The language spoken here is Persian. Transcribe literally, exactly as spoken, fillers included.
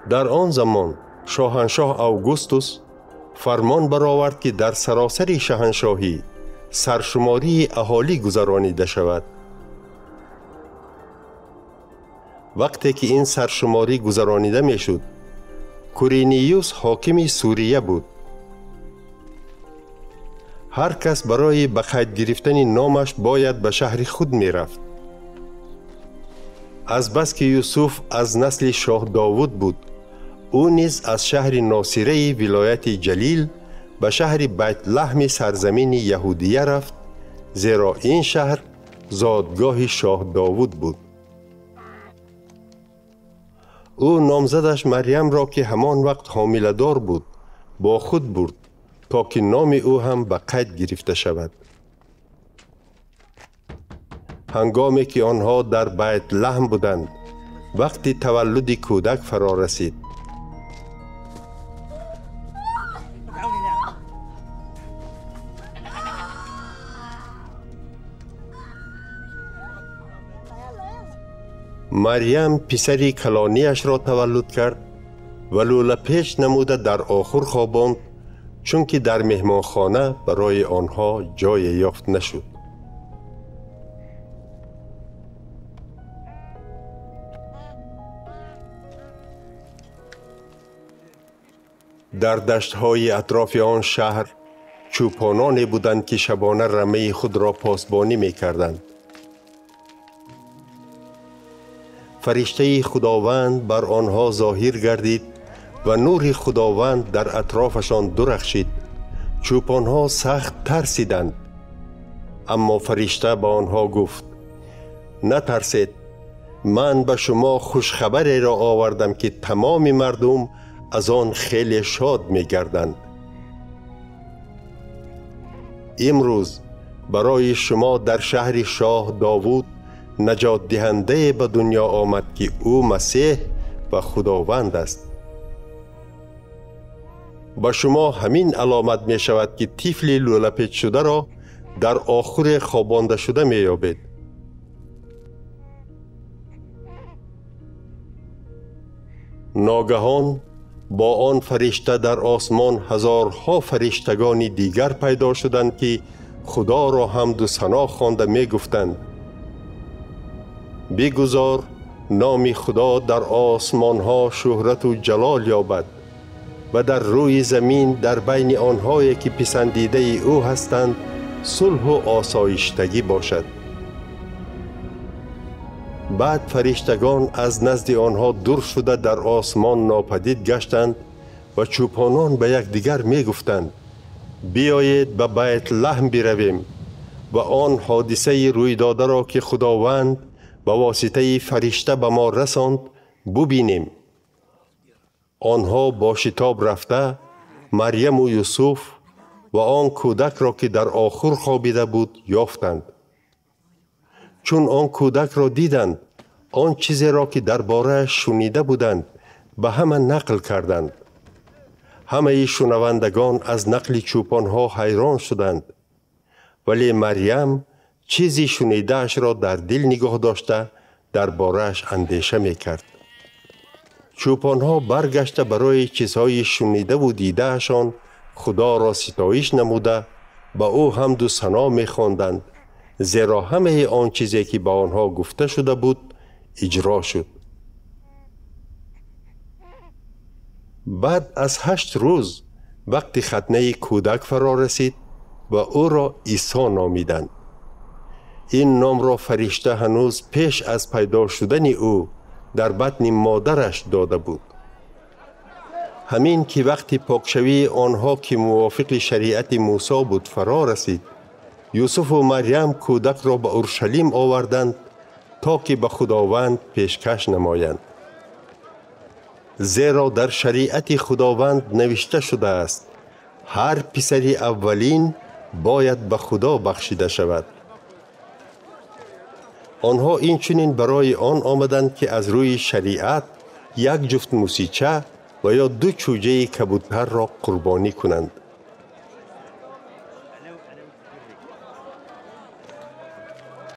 در آن زمان شاهنشاه اوگوستوس فرمان برآورد که در سراسر شاهنشاهی سرشماری اهالی گذرانیده شود. وقتی که این سرشماری گذرانیده می شد، کورینیوس حاکم سوریه بود. هر کس برای به قید گرفتن نامش باید به شهر خود می رفت. از بس که یوسف از نسل شاه داوود بود، او نیز از شهر ناصره ولایت جلیل به شهر بیت لحم سرزمین یهودیه رفت، زیرا این شهر زادگاه شاه داوود بود. او نامزدش مریم را که همان وقت حامله دار بود با خود برد تا که نام او هم به قید گرفته شود. هنگامی که آنها در بیت لحم بودند، وقتی تولد کودک فرا رسید، مریم پسری کلانیش را تولد کرد و لوله پیچ نموده در آخر خواباند، چون که در مهمانخانه برای آنها جای یافت نشد. در دشت‌های اطراف آن شهر چوپانانی بودند که شبانه رمه خود را پاسبانی می‌کردند. فرشته خداوند بر آنها ظاهر گردید و نور خداوند در اطرافشان درخشید. چوپانها سخت ترسیدند، اما فرشته به آنها گفت: نترسید، من به شما خوشخبری را آوردم که تمام مردم از آن خیلی شاد می گردند. امروز برای شما در شهر شاه داوود نجات دهنده به دنیا آمد که او مسیح و خداوند است. با شما همین علامت می شود که طفل لوله پیچ شده را در آخر خوابانده شده می یابید. ناگهان با آن فرشته در آسمان هزارها فرشتگان دیگر پیدا شدند که خدا را حمد و ثنا خوانده می گفتند: بگذار نام خدا در آسمان ها شهرت و جلال یابد و در روی زمین در بین آنهایی که پسندیده او هستند صلح و آسایشتگی باشد. بعد فرشتگان از نزد آنها دور شده در آسمان ناپدید گشتند و چوپانان به یکدیگر می گفتند: بیایید به بیت لحم برویم و آن حادثه روی داده را که خداوند به واسطه فرشته به ما رساند ببینیم. آنها با شتاب رفته مریم و یوسف و آن کودک را که در آخر خوابیده بود یافتند. چون آن کودک را دیدند، آن چیزی را که درباره شنیده بودند به همه نقل کردند. همه شنوندگان از نقل چوپانها حیران شدند، ولی مریم چیزی شنیده اش را در دل نگاه داشته درباره‌اش اندیشه می کرد. چوپانها برگشته برای چیزهای شنیده و دیده اشان خدا را ستایش نموده با او حمد و ثنا می خواندند، زیرا همه آن چیزی که با آنها گفته شده بود اجرا شد. بعد از هشت روز وقتی ختنه کودک فرا رسید و او را عیسی نامیدند. این نام را فرشته هنوز پیش از پیدا شدن او در بطن مادرش داده بود. همین که وقتی پاکشوی آنها که موافق شریعت موسی بود فرا رسید، یوسف و مریم کودک را به اورشلیم آوردند تا که به خداوند پیشکش نمایند. زیرا در شریعت خداوند نوشته شده است: هر پسر اولین باید به خدا بخشیده شود. آنها این چنین برای آن آمدند که از روی شریعت یک جفت موسیچه و یا دو چوجه کبوتر را قربانی کنند.